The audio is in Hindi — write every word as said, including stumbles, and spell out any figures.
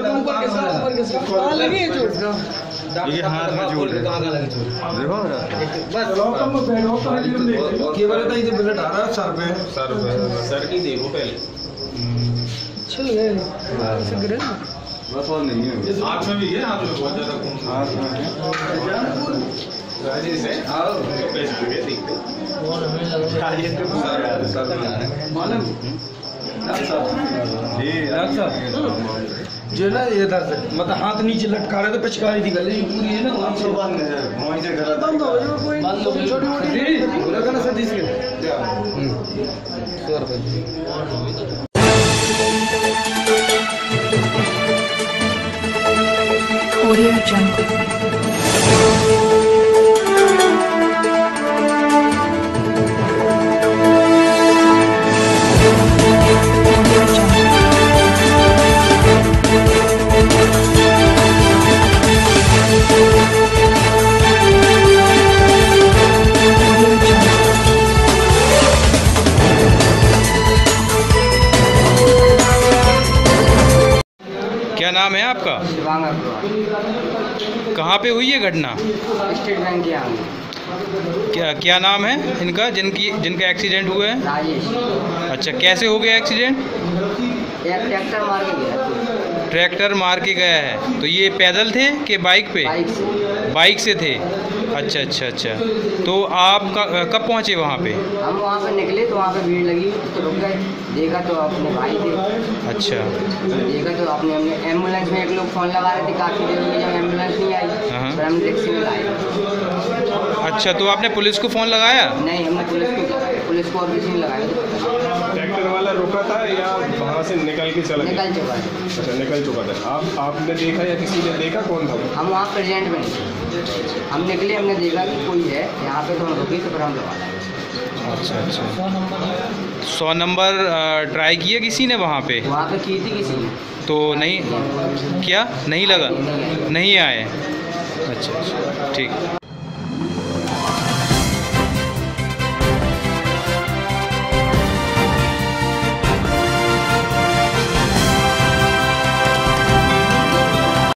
ये हाथ में जोड़ है देखो केवल तो ये बुलेट आ रहा है सर पे सर पे सर की देखो पहले चल गए बस और नहीं है हाथ में भी है हाथ में बहुत ज्यादा खून हाथ में है राजेश है आओ पैसे भी देखते राजेश के सर सर मालूम ये डॉक्टर जो ना ये दर्द मतलब हाथ नीचे लटका रहे तो पिचकारी थी गले पूरी है ना वहां से बंद है वहीं से गला बंद हो गया कोई बंद हो गई छोटी मोटी बोला था ना सतीश के सौ रुपए Audio Jungle. क्या नाम है आपका? कहाँ पे हुई है घटना? स्टेट बैंक के आगे। क्या क्या नाम है इनका जिनकी जिनका एक्सीडेंट हुआ है? राजेश। अच्छा, कैसे हो गया एक्सीडेंट? एक ट्रैक्टर मार के गया। ट्रैक्टर मार के गया है। तो ये पैदल थे कि बाइक पे? बाइक से। बाइक से थे। अच्छा अच्छा अच्छा। तो आप कब पहुँचे वहाँ पे? हम वहाँ पे निकले तो वहाँ पे भीड़ लगी तो रुक गए, देखा तो अपने भाई थे। अच्छा। देखा तो अपने हमने एम्बुलेंस में एक लोग फ़ोन लगा रहे थे, काफ़ी देर में जब एम्बुलेंस नहीं आई फिर हम टैक्सी में लाए। अच्छा, तो आपने पुलिस को फ़ोन लगाया? नहीं, हमने पुलिस को पुलिस को और किसी ने लगाया। ट्रैक्टर वाला रुका था या वहाँ से निकल के चला निकल चुका है। अच्छा, निकल चुका था। आप आपने देखा या किसी ने देखा? कौन था? हम वहाँ प्रेजेंट में नहीं, हम निकले, हमने देखा कि कोई है यहाँ पे तो हम रुकी तो फिर हम लगा लाए। अच्छा अच्छा। सौ नंबर ट्राई किया किसी ने वहाँ पे? वहाँ पे की थी किसी ने तो नहीं क्या नहीं लगा? नहीं आए। अच्छा अच्छा, ठीक।